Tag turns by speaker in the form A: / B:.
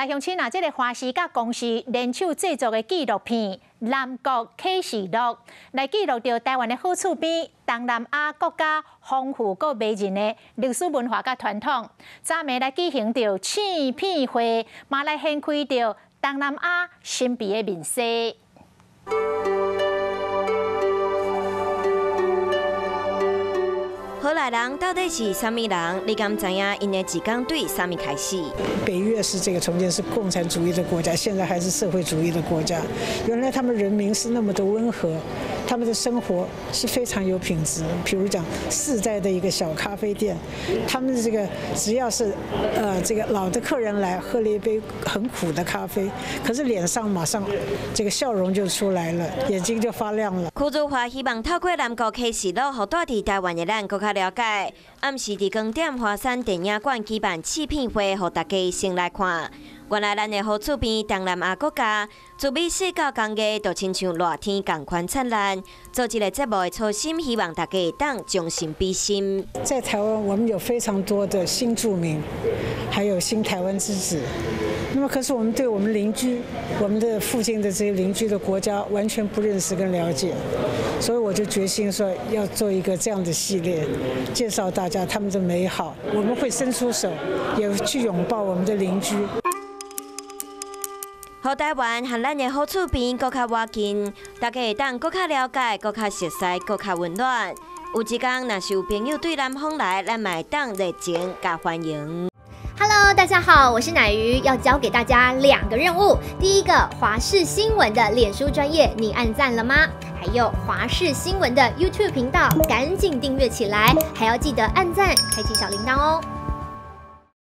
A: 来乡亲啊，这个华视甲公司联手制作的纪录片《南国启示录》，来记录着台湾的好处边、东南亚国家丰富佮迷人的历史文化甲传统。昨暝来举行着庆片会，嘛来掀开着东南亚神秘的面世。
B: 荷兰人到底是啥物人？你敢知影因的一天对啥物开始？
C: 北越是这个从前是共产主义的国家，现在还是社会主义的国家。原来他们人民是那么的温和，他们的生活是非常有品质。比如讲4代的一个小咖啡店，他们的这个只要是这个老的客人来喝了一杯很苦的咖啡，可是脸上马上这个笑容就出来了，眼睛就发亮了。
B: 邱祖华希望透过南国启示录，互住伫台湾的咱更加了解。暗时伫光点华山电影馆举办试片会，互大家先来看。原来咱的好厝边东南亚国家，自美世到工艺，就亲像热天共款灿烂。做一个节目的初心，希望大家当将心比心。
C: 在台湾，我们有非常多的新住民，还有新台湾之子。 那么，可是我们对我们邻居、我们的附近的这些邻居的国家完全不认识跟了解，所以我就决心说要做一个这样的系列，介绍大家他们的美好。我们会伸出手，也去拥抱我们的邻居。
B: 和台湾和咱的好厝边更较靠近，大家会当更较了解、更较熟悉、更较温暖。有一天，若是有朋友对咱访来，咱嘛会当热情加欢迎。
D: Hello， 大家好，我是乃瑜，要教给大家2个任务。第一个，华视新闻的脸书专页，你按赞了吗？还有华视新闻的 YouTube 频道，赶紧订阅起来，还要记得按赞，开启小铃铛哦。